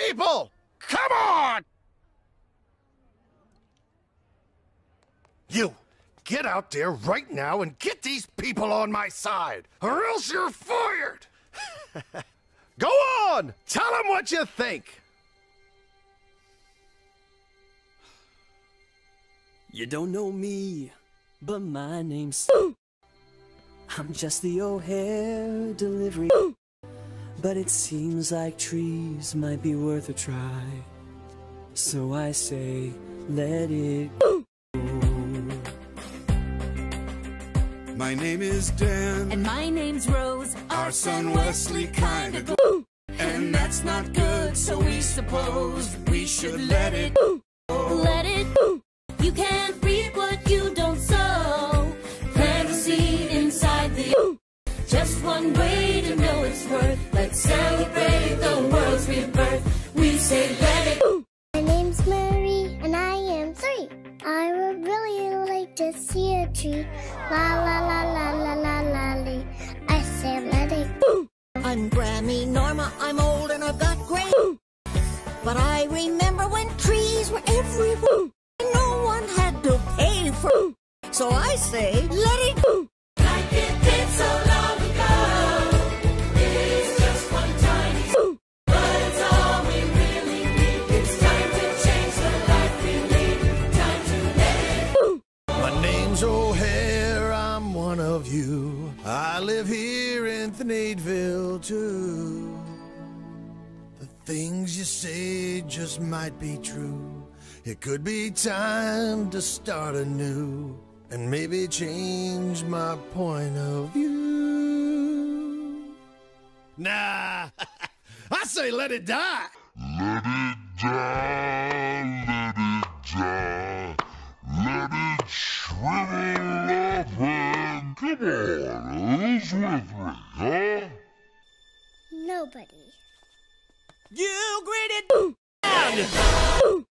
people! Come on! You, get out there right now and get these people on my side, or else you're fired! Go on! Tell them what you think! You don't know me, but my name's I'm just the O'Hare delivery. But it seems like trees might be worth a try. So I say, let it go. My name is Dan. And my name's Rose. Our son Wesley kinda glow. And that's not good, so we suppose we should let it go. Let it go. You can't reap what you don't sow. Plant a seed inside the just one way to know its worth. Let's celebrate the world's rebirth. We say let it go. My name's Marie and I am 3. I would really like to see a tree. La la la la la la la lee. I say let it go. I'm Grammy Norma, I'm old and I've got gray. But I remember when trees were everywhere. No one had to pay for. So I say, let it go. Like it did so long ago. It's just one tiny but it's all we really need. It's time to change the life we lead. Time to let it go. My name's O'Hare, I'm one of you. I live here in Thneedville, too. The things you say just might be true. It could be time to start anew and maybe change my point of view. Nah, I say let it die. Let it die, let it die. Let it shrivel up and come on, who's with me, huh? Nobody. You greeted